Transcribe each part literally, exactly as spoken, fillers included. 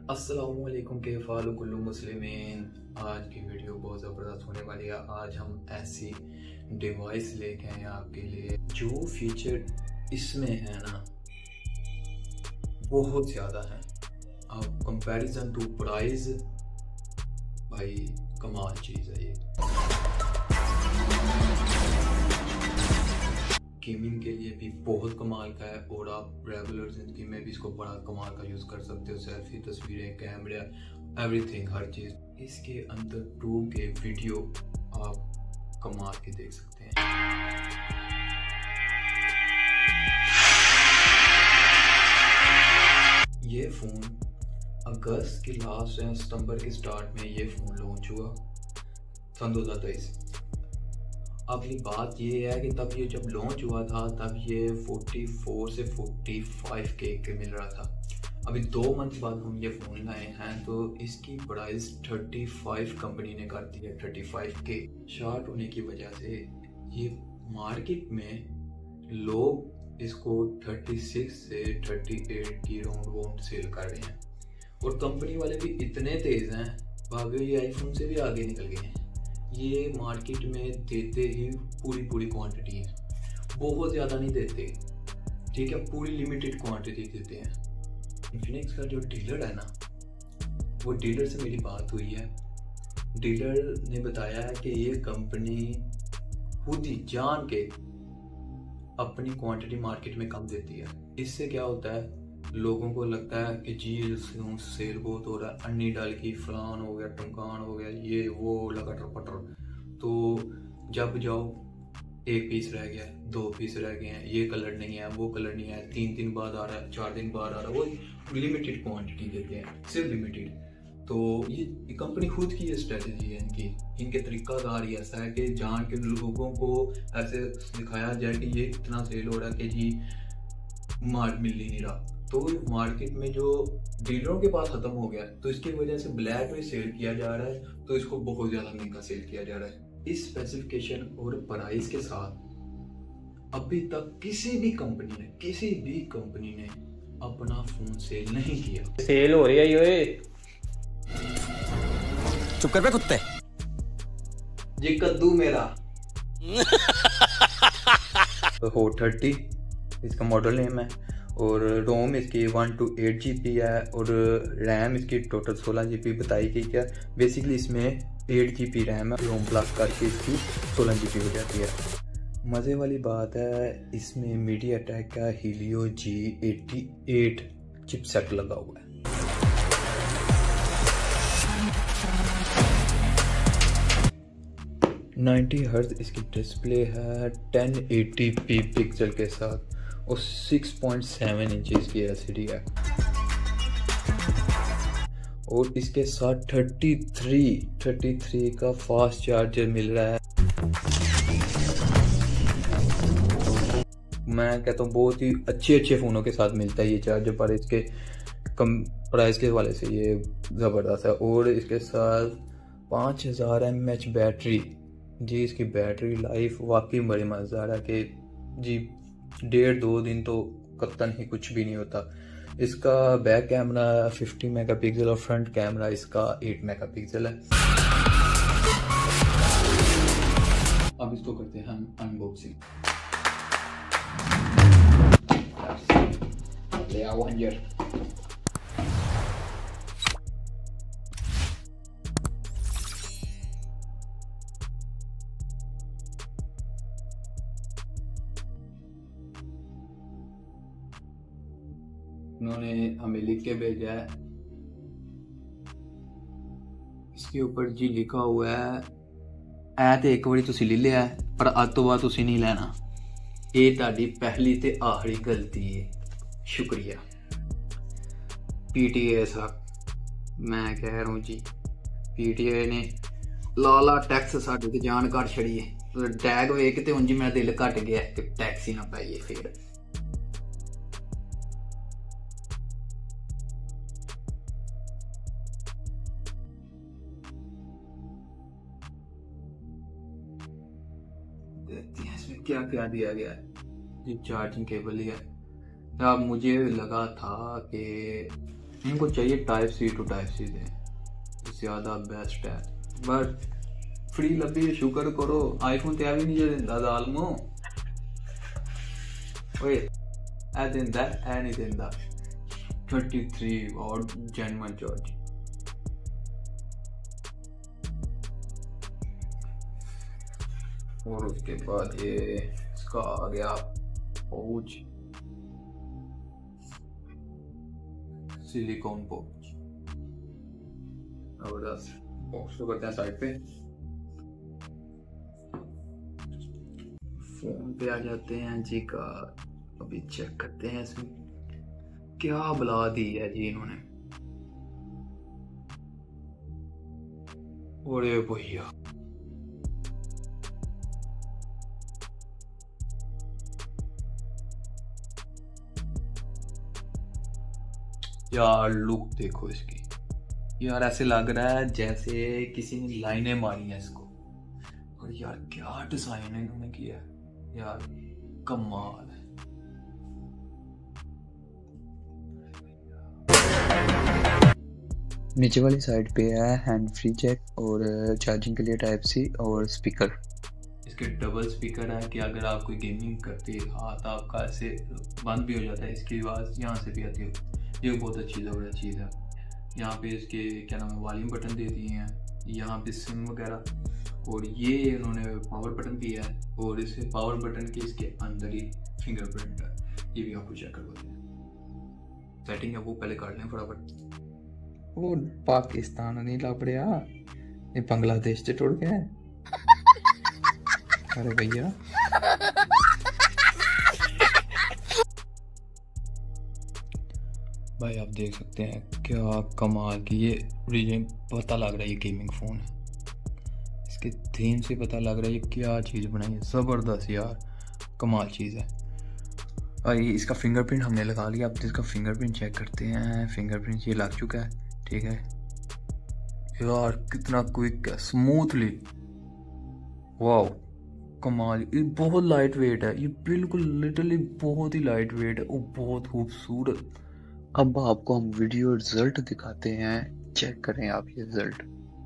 अस्सलामुअलैकुम के फ़ालु कुल्लु मुस्लिमीन। आज की वीडियो बहुत ज़बरदस्त होने वाली है। आज हम ऐसी डिवाइस लेके आए हैं आपके लिए, जो फीचर इसमें है ना बहुत ज़्यादा है। अब कंपैरिजन टू प्राइस भाई कमाल चीज़ है ये। गेमिंग के लिए भी बहुत कमाल का है और आप रेगुलर ज़िंदगी में भी इसको बड़ा कमाल का यूज़ कर सकते हो। सेल्फी, तस्वीरें, कैमरा, एवरीथिंग, हर चीज़। इसके अंदर टू के वीडियो आप कमाल के देख सकते हैं। ये फ़ोन अगस्त के लास्ट या सितंबर के स्टार्ट में ये फ़ोन लॉन्च हुआ सन दो हज़ार तेईस। अब ये बात ये है कि तब ये जब लॉन्च हुआ था तब ये चौवालीस से पैंतालीस के के मिल रहा था। अभी दो मंथ बाद हम ये फ़ोन लाए हैं तो इसकी प्राइस पैंतीस कंपनी ने कर दी है, पैंतीस के। शॉर्ट होने की वजह से ये मार्केट में लोग इसको छत्तीस से अड़तीस की राउंड वाउंड सेल कर रहे हैं और कंपनी वाले भी इतने तेज़ हैं, भागे ये आईफोन से भी आगे निकल गए हैं। ये मार्केट में देते ही पूरी पूरी क्वांटिटी है, बहुत ज़्यादा नहीं देते, ठीक है, पूरी लिमिटेड क्वांटिटी देते हैं। इन्फिनिक्स का जो डीलर है ना, वो डीलर से मेरी बात हुई है। डीलर ने बताया है कि ये कंपनी खुद ही जान के अपनी क्वांटिटी मार्केट में कम देती है। इससे क्या होता है, लोगों को लगता है कि जी सेल बहुत हो रहा है, अन्नी डाल की फलान हो गया, टमकान हो गया, ये वो लगाटर पटर। तो जब जाओ एक पीस रह गया, दो पीस रह गए हैं, ये कलर नहीं है, वो कलर नहीं है, तीन दिन बाद आ रहा है, चार दिन बाद आ रहा है, वो लिमिटेड क्वांटिटी देते हैं, सिर्फ लिमिटेड। तो ये कंपनी खुद की ये स्ट्रेटजी है इनकी, इनके तरीकाकार ही ऐसा है कि जान के लोगों को ऐसे दिखाया जाए कि ये इतना सेल हो रहा है कि जी मार्क मिल ही नहीं रहा। तो मार्केट में जो डीलरों के पास खत्म हो गया, तो इसकी वजह से ब्लैक में सेल किया जा रहा है, तो इसको बहुत ज़्यादा महंगा सेल किया जा रहा है। इस स्पेसिफिकेशन और प्राइस के साथ अभी तक किसी भी कंपनी ने किसी भी कंपनी ने अपना फोन सेल नहीं किया। सेल हो रही है ये, चुप कर बे कुत्ते। ये कद्दू मेरा होट थर्टी इसका मॉडल नेम है और रोम इसकी वन टू एट जी बी है और रैम इसकी टोटल सोलह जी बी बताई गई है। बेसिकली इसमें एट जी बी रैम है, रोम प्लस करके इसकी सोलह जी बी हो जाती है। मज़े वाली बात है, इसमें मीडियाटेक का Helio G eighty eight chipset लगा हुआ है। नब्बे हर्ट्ज इसकी डिस्प्ले है, टेन एटी पी पिक्सल के साथ और सिक्स पॉइंट सेवन इंचेस की एलसीडी है और इसके साथ तैंतीस तैंतीस का फास्ट चार्जर मिल रहा है। मैं कहता हूँ बहुत ही अच्छे अच्छे फ़ोनों के साथ मिलता है ये चार्जर, पर इसके कम प्राइस के वाले से ये ज़बरदस्त है। और इसके साथ पाँच हज़ार एम एच बैटरी, जी इसकी बैटरी लाइफ वाकई बड़ी मज़ेदार है कि जी डेढ़ दो दिन तो कतन ही कुछ भी नहीं होता। इसका बैक कैमरा पचास मेगापिक्सल और फ्रंट कैमरा इसका आठ मेगापिक्सल है। अब इसको करते हैं हम अनबॉक्सिंग। ले आओ अंजर। उन्होंने हमें लिख के भेजा है, इसके ऊपर जी लिखा हुआ है ऐ तो एक बारी तुसी ले लिया है पर अज तो बाद तुसी नहीं लेना, ये ताड़ी पहली ते आखिरी गलती है, शुक्रिया। पीटीए साहब, मैं कह रहा हूँ जी पीटीए ने लाला टैक्स साढ़े ते जान घट छड़ी है। टैग वेख के उंज मेरा दिल घट गया कि टैक्स ही ना पाइए फिर। इसमें क्या क्या दिया गया है, ये चार्जिंग केबल ही है। अब मुझे लगा था कि इनको चाहिए type C to type C दे, ज़्यादा बेस्ट है। बट फ्री लभी शुक्र करो, आईफोन ते भी नहीं दिंदा जालमो। ओए ऐ दिंदा ऐ नहीं दिंदा थर्टी थ्री और जेन्युइन चार्ज। और उसके बाद ये इसका आ गया पाउच, सिलिकॉन पाउच। और बॉक्स को करते हैं साइड पे, फोन पे आ जाते हैं जी का। अभी चेक करते हैं इसमें क्या बला दी है जी इन्होंने। अरे भैया यार लुक देखो इसकी यार, ऐसे लग रहा है जैसे किसी ने लाइनें मारी हैं इसको। और यार क्या डिजाइन इन्होंने किया है यार, कमाल है। नीचे वाली साइड पे है हैंड फ्री जैक और चार्जिंग के लिए टाइप सी और स्पीकर। इसके डबल स्पीकर है कि अगर आप कोई गेमिंग करते हाथ आपका ऐसे बंद भी हो जाता है, इसकी आवाज़ यहाँ से भी आती है। ये बहुत अच्छी ज़बरदस्त चीज़ है। यहाँ पे इसके क्या नाम है वॉल्यूम बटन दे दिए हैं, यहाँ पे सिम वगैरह, और ये इन्होंने पावर बटन दिया है। और इस पावर बटन के इसके अंदर ही फिंगरप्रिंट है, ये भी आपको चेक करवाते हैं। सेटिंग है वो पहले कर लें फटाफट। वो पाकिस्तान नहीं लग रहा, ये बांग्लादेश से टुट गया। अरे भैया भाई आप देख सकते हैं क्या कमाल की, ये रीजन पता लग रहा है ये गेमिंग फ़ोन है। इसके थीम से पता लग रहा है ये क्या चीज़ बनाई है, ज़बरदस्त यार, कमाल चीज़ है। और ये इसका फिंगरप्रिंट हमने लगा लिया। अब इसका फिंगरप्रिंट चेक करते हैं। फिंगरप्रिंट ये लग चुका है, ठीक है यार, कितना क्विक है, स्मूथली, वाह कमाल। ये बहुत लाइट वेट है, ये बिल्कुल लिटरली बहुत ही लाइट वेट है और बहुत खूबसूरत। अब आपको हम वीडियो रिजल्ट दिखाते हैं, चेक करें आप ये रिजल्ट।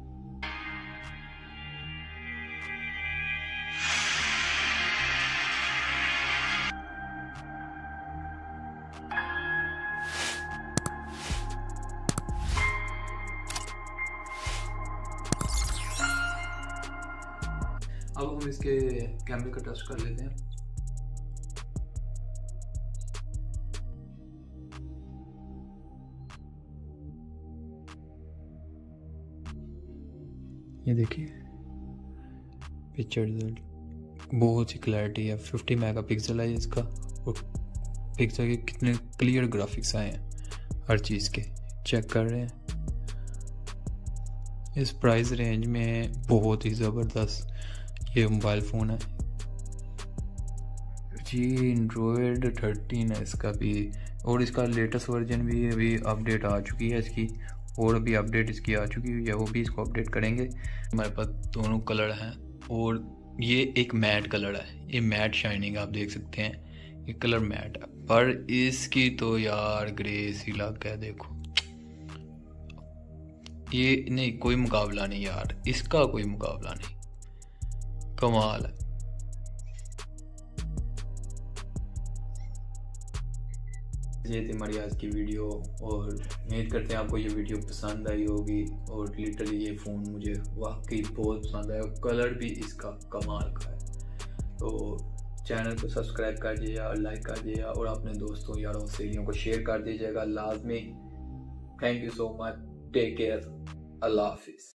अब हम इसके कैमरे का टेस्ट कर लेते हैं। ये देखिए पिक्चर रिजल्ट, बहुत ही क्लैरिटी है, फिफ्टी मेगापिक्सल है इसका, और पिक्सल के कितने क्लियर ग्राफिक्स आए हैं हर चीज़ के, चेक कर रहे हैं। इस प्राइस रेंज में बहुत ही ज़बरदस्त ये मोबाइल फ़ोन है जी। एंड्रॉयड थर्टीन है इसका भी, और इसका लेटेस्ट वर्जन भी अभी अपडेट आ चुकी है इसकी, और अभी अपडेट इसकी आ चुकी है, वो भी इसको अपडेट करेंगे। हमारे पास दोनों कलर हैं, और ये एक मैट कलर है, ये मैट शाइनिंग आप देख सकते हैं, ये कलर मैट है। पर इसकी तो यार ग्रेस ही लग गया, देखो ये नहीं, कोई मुकाबला नहीं यार, इसका कोई मुकाबला नहीं, कमाल है। ये थी हमारी आज की वीडियो, और उम्मीद करते हैं आपको ये वीडियो पसंद आई होगी। और लिटरली ये फ़ोन मुझे वाकई बहुत पसंद आया, कलर भी इसका कमाल का है। तो चैनल को सब्सक्राइब कर दीजिएगा, लाइक कर दीजिएगा, और अपने दोस्तों यारों सहेलियों को शेयर कर दीजिएगा लाजमी। Thank you so much, take care, Allah हाफिज़।